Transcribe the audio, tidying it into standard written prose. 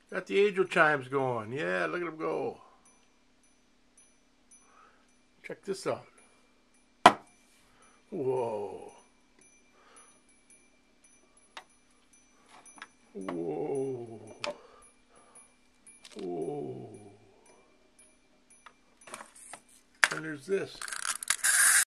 Got the angel chimes going. Yeah, look at them go. Check this out. Whoa. Whoa. Whoa. And there's this.